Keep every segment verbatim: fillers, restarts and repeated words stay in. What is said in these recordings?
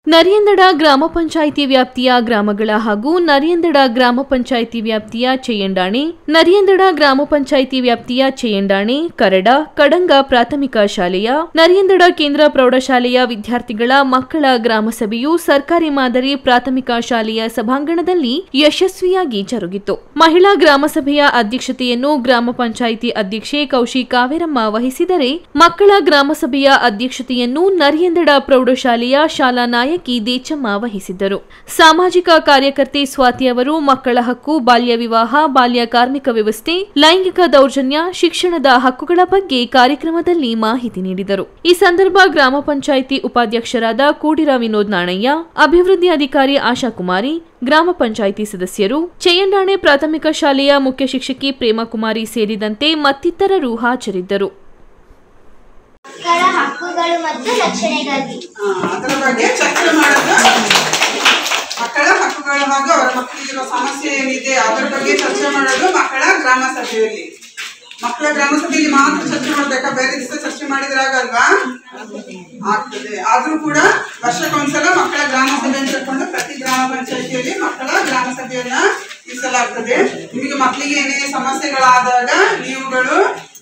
ನರಿಯಂದಡ ಗ್ರಾಮ ಪಂಚಾಯಿತಿ ವ್ಯಾಪ್ತಿಯ ಗ್ರಾಮಗಳ ಹಾಗೂ ನರಿಯಂದಡ ಗ್ರಾಮ ಪಂಚಾಯಿತಿ ವ್ಯಾಪ್ತಿಯ ಚೆಯ್ಯಂಡಾಣೆ, ನರಿಯಂದಡ ಗ್ರಾಮ ಪಂಚಾಯಿತಿ ವ್ಯಾಪ್ತಿಯ ಚೆಯ್ಯಂಡಾಣೆ, ಕರಡ, ಕಡಂಗ ಪ್ರಾಥಮಿಕ ಶಾಲೆಯ, ನರಿಯಂದಡ ಕೇಂದ್ರ ಪ್ರೌಢಶಾಲೆಯ ವಿದ್ಯಾರ್ಥಿಗಳ ಮಕ್ಕಳ ಗ್ರಾಮ ಸಭೆಯು ಸರ್ಕಾರಿ ಮಾದರಿ ಪ್ರಾಥಮಿಕ ಶಾಲೆಯ ಸಭಾಂಗಣದಲ್ಲಿ ಯಶಸ್ವಿಯಾಗಿ ಜರುಗಿತು. ಮಹಿಳಾ ಗ್ರಾಮ ಸಭೆಯ ಅಧ್ಯಕ್ಷತೆಯನ್ನು ಗ್ರಾಮ ಪಂಚಾಯಿತಿ ಅಧ್ಯಕ್ಷೆ ಕೌಶಿ ಕಾವೇರಮ್ಮ ವಹಿಸಿದರೆ, ಮಕ್ಕಳ ಗ್ರಾಮ ಸಭೆಯ ಅಧ್ಯಕ್ಷತೆಯನ್ನು ನರಿಯಂದಡ ಪ್ರೌಢಶಾಲೆಯ ಶಾಲಾ ನಾಯಕ ದೇಚಮ್ಮ ವಹಿಸಿದ್ದರು. ಸಾಮಾಜಿಕ ಕಾರ್ಯಕರ್ತೆ ಸ್ವಾತಿ ಅವರು ಮಕ್ಕಳ ಹಕ್ಕು, ಬಾಲ್ಯ ವಿವಾಹ, ಬಾಲ್ಯ ಕಾರ್ಮಿಕ ವ್ಯವಸ್ಥೆ, ಲೈಂಗಿಕ ದೌರ್ಜನ್ಯ, ಶಿಕ್ಷಣದ ಹಕ್ಕುಗಳ ಬಗ್ಗೆ ಕಾರ್ಯಕ್ರಮದಲ್ಲಿ ಮಾಹಿತಿ ನೀಡಿದರು. ಈ ಸಂದರ್ಭ ಗ್ರಾಮ ಪಂಚಾಯಿತಿ ಉಪಾಧ್ಯಕ್ಷರಾದ ಕೂಡಿರ ವಿನೋದ್ ನಾಣಯ್ಯ, ಅಭಿವೃದ್ಧಿ ಅಧಿಕಾರಿ ಆಶಾ ಕುಮಾರಿ, ಗ್ರಾಮ ಪಂಚಾಯಿತಿ ಸದಸ್ಯರು, ಚೆಯ್ಯಂಡಾಣೆ ಪ್ರಾಥಮಿಕ ಶಾಲೆಯ ಮುಖ್ಯ ಶಿಕ್ಷಕಿ ಪ್ರೇಮಕುಮಾರಿ ಸೇರಿದಂತೆ ಮತ್ತಿತರರು ಹಾಜರಿದ್ದರು. ಹಕ್ಕುಗಳು ಮತ್ತು ರಕ್ಷಣೆಗಾಗಿ ಅದರ ಬಗ್ಗೆ ಚರ್ಚೆ ಮಾಡೋದು, ಮಕ್ಕಳ ಹಕ್ಕುಗಳು ಹಾಗೂ ಅವರ ಮಕ್ಕಳಿಗಿರೋ ಸಮಸ್ಯೆ ಏನಿದೆ ಅದರ ಬಗ್ಗೆ ಚರ್ಚೆ ಮಾಡೋದು ಮಕ್ಕಳ ಗ್ರಾಮ ಸಭೆಯಲ್ಲಿ. ಮಕ್ಕಳ ಗ್ರಾಮ ಸಭೆಯಲ್ಲಿ ಮಾತ್ರ ಚರ್ಚೆ ಮಾಡ್ಬೇಕಾ? ಬೇರೆ ದಿವಸ ಚರ್ಚೆ ಮಾಡಿದ್ರಾಗಲ್ವಾ? ಆಗ್ತದೆ. ಆದ್ರೂ ಕೂಡ ವರ್ಷಕ್ಕೊಂದ್ಸಲ ಮಕ್ಕಳ ಗ್ರಾಮ ಸಭೆ ಅಂತ ಹೇಳ್ಕೊಂಡು ಪ್ರತಿ ಗ್ರಾಮ ಪಂಚಾಯಿತಿಯಲ್ಲಿ ಮಕ್ಕಳ ಗ್ರಾಮ ಸಭೆಯನ್ನ ಇರಿಸಲಾಗ್ತದೆ. ನಿಮಗೆ ಮಕ್ಕಳಿಗೆ ಏನೇ ಸಮಸ್ಯೆಗಳಾದಾಗ ನೀವುಗಳು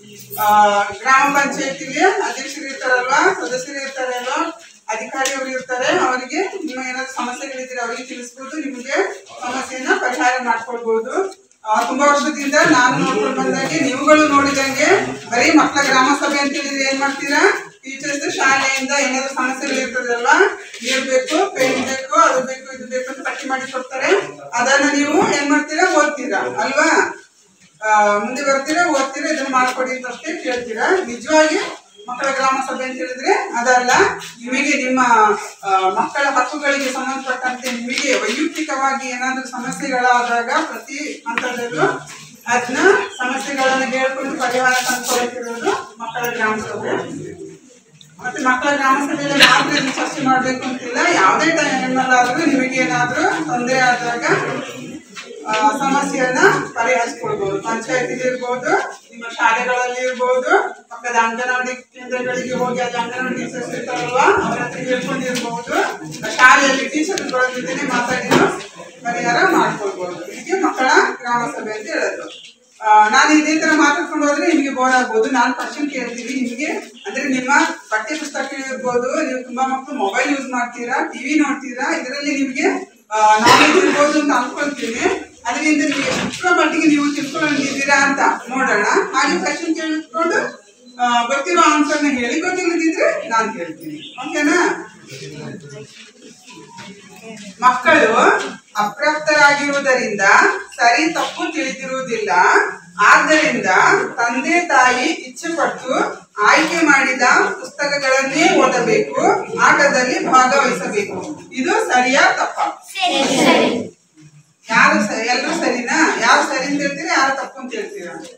ಗ್ರಾಮ ಪಂಚಾಯತಿಲಿ ಅಧ್ಯಕ್ಷರು ಇರ್ತಾರಲ್ವಾ, ಸದಸ್ಯರು ಇರ್ತಾರಲ್ವಾ, ಅಧಿಕಾರಿಯವರು ಇರ್ತಾರೆ, ಅವರಿಗೆ ನಿಮ್ಮ ಏನಾದ್ರು ಸಮಸ್ಯೆಗಳಿದ್ರೆ ಅವರಿಗೆ ತಿಳಿಸ್ಬೋದು, ನಿಮಗೆ ಸಮಸ್ಯೆಯನ್ನ ಪರಿಹಾರ ಮಾಡ್ಕೊಳ್ಬಹುದು. ತುಂಬಾ ವರ್ಷದಿಂದ ನಾನು ನೋಡ್ಕೊಂಡು ಬಂದಂಗೆ, ನೀವುಗಳು ನೋಡಿದಂಗೆ ಬರೀ ಮಕ್ಕಳ ಗ್ರಾಮ ಸಭೆ ಅಂತ ಹೇಳಿದ್ರೆ ಏನ್ ಮಾಡ್ತೀರಾ? ಟೀಚರ್ಸ್ ಶಾಲೆಯಿಂದ ಏನಾದ್ರು ಸಮಸ್ಯೆಗಳು ಇರ್ತದಲ್ವಾ, ನೀರು ಬೇಕು, ಪೇನ್ ಬೇಕು, ಅದು ಬೇಕು, ಇದು ಬೇಕು ಅಂತ ಪಟ್ಟಿ ಮಾಡಿ ಕೊಡ್ತಾರೆ. ಅದನ್ನ ನೀವು ಏನ್ ಮಾಡ್ತೀರಾ? ಓದ್ತೀರಾ ಅಲ್ವಾ? ಮುಂದೆ ಬರ್ತೀರಾ, ಓದ್ತೀರಾ, ಇದನ್ನ ಮಾಡ್ಕೊಡಿ ಅಂತ ಅಷ್ಟೇ ಕೇಳ್ತೀರಾ. ನಿಜವಾಗಿ ಮಕ್ಕಳ ಗ್ರಾಮ ಸಭೆ ಅಂತ ಹೇಳಿದ್ರೆ ಅದಲ್ಲ. ನಿಮಗೆ ನಿಮ್ಮ ಮಕ್ಕಳ ಹಕ್ಕುಗಳಿಗೆ ಸಂಬಂಧಪಟ್ಟಂತೆ ನಿಮಗೆ ವೈಯಕ್ತಿಕವಾಗಿ ಏನಾದ್ರೂ ಸಮಸ್ಯೆಗಳಾದಾಗ ಪ್ರತಿ ಹಂತದಲ್ಲೂ ಅದನ್ನ ಸಮಸ್ಯೆಗಳನ್ನ ಹೇಳ್ಕೊಂಡು ಪರಿಹಾರ ತಂದುಕೊಳ್ಳುತ್ತಿರೋದು ಮಕ್ಕಳ ಗ್ರಾಮ ಸಭೆ. ಮತ್ತೆ ಮಕ್ಕಳ ಗ್ರಾಮ ಸಭೆಯಲ್ಲಿ ಮಾತ್ರ ಚರ್ಚೆ ಮಾಡ್ಬೇಕು ಅಂತಿಲ್ಲ, ಯಾವುದೇ ಟೈಮಲ್ಲಾದ್ರೂ ನಿಮಗೆ ಏನಾದ್ರೂ ತೊಂದರೆ ಆದಾಗ ಸಮಸ್ಯೆಯನ್ನ ಪರಿಹರಿಸ್ಕೊಳ್ಬಹುದು. ಪಂಚಾಯತಿಲಿ ಇರ್ಬೋದು, ನಿಮ್ಮ ಶಾಲೆಗಳಲ್ಲಿ ಇರ್ಬೋದು, ಪಕ್ಕದ ಅಂಗನವಾಡಿ ಕೇಂದ್ರಗಳಿಗೆ ಹೋಗಿ ಅಲ್ಲಿ ಅಂಗನವಾಡಿ ಟೀಚರ್ಸ್ ಇರ್ತಾರಲ್ವಾ ಅವರ ಹತ್ರ ಹೇಳ್ಕೊಂಡಿರ್ಬಹುದು, ಶಾಲೆಯಲ್ಲಿ ಟೀಚರ್ಗಳ ಜೊತೆನೆ ಮಾತಾಡಿದ್ರು ಪರಿಹಾರ ಮಾಡ್ಕೊಳ್ಬಹುದು. ಹೀಗೆ ಮಕ್ಕಳ ಗ್ರಾಮ ಸಭೆ ಅಂತ ಹೇಳೋದು. ನಾನು ಇದೇ ತರ ಮಾತಾಡ್ಕೊಂಡು ಹೋದ್ರೆ ನಿಮಗೆ ಬೋರ್ ಆಗ್ಬೋದು. ನಾನು ಕ್ವಶನ್ ಕೇಳ್ತೀನಿ ನಿಮಗೆ, ಅಂದ್ರೆ ನಿಮ್ಮ ಪಠ್ಯ ಪುಸ್ತಕ ಇರ್ಬೋದು, ನೀವು ತುಂಬಾ ಮಕ್ಕಳು ಮೊಬೈಲ್ ಯೂಸ್ ಮಾಡ್ತೀರಾ, ಟಿವಿ ನೋಡ್ತೀರಾ, ಇದರಲ್ಲಿ ನಿಮಗೆ ನಾಲೆಜ್ ಇರ್ಬೋದು ಅಂತ ಅನ್ಕೊಳ್ತೀನಿ. ಅದರಿಂದ ನಿಮಗೆ ಎಷ್ಟರ ಮಟ್ಟಿಗೆ ನೀವು ತಿಳ್ಕೊಂಡಿದ್ದೀರಾ ಅಂತ ನೋಡೋಣ. ಹಾಗೆ ಕ್ವಶನ್ ಕೇಳಿಕೊಂಡು ಗೊತ್ತಿರೋ ಆನ್ಸರ್ನ ಹೇಳಿ, ಗೊತ್ತಿಲ್ಲದಿದ್ರೆ ನಾನು ಹೇಳ್ತೀನಿ. ಓಕೆನಾ? ಮಕ್ಕಳು ಅಪ್ರಾಪ್ತರಾಗಿರುವುದರಿಂದ ಸರಿ ತಪ್ಪು ತಿಳಿದಿರುವುದಿಲ್ಲ. ಆದ್ದರಿಂದ ತಂದೆ ತಾಯಿ ಇಚ್ಛೆ ಪಟ್ಟು ಆಯ್ಕೆ ಮಾಡಿದ ಪುಸ್ತಕಗಳನ್ನೇ ಓದಬೇಕು, ಆಟದಲ್ಲಿ ಭಾಗವಹಿಸಬೇಕು. ಇದು ಸರಿಯಾ ತಪ್ಪ? ಯಾರು ಎಲ್ಲರೂ ಸರಿನಾ? ಯಾರು ಸರಿ ಅಂತ ಹೇಳ್ತೀರಾ, ಯಾರು ತಪ್ಪು ಅಂತ ಹೇಳ್ತೀರಾ?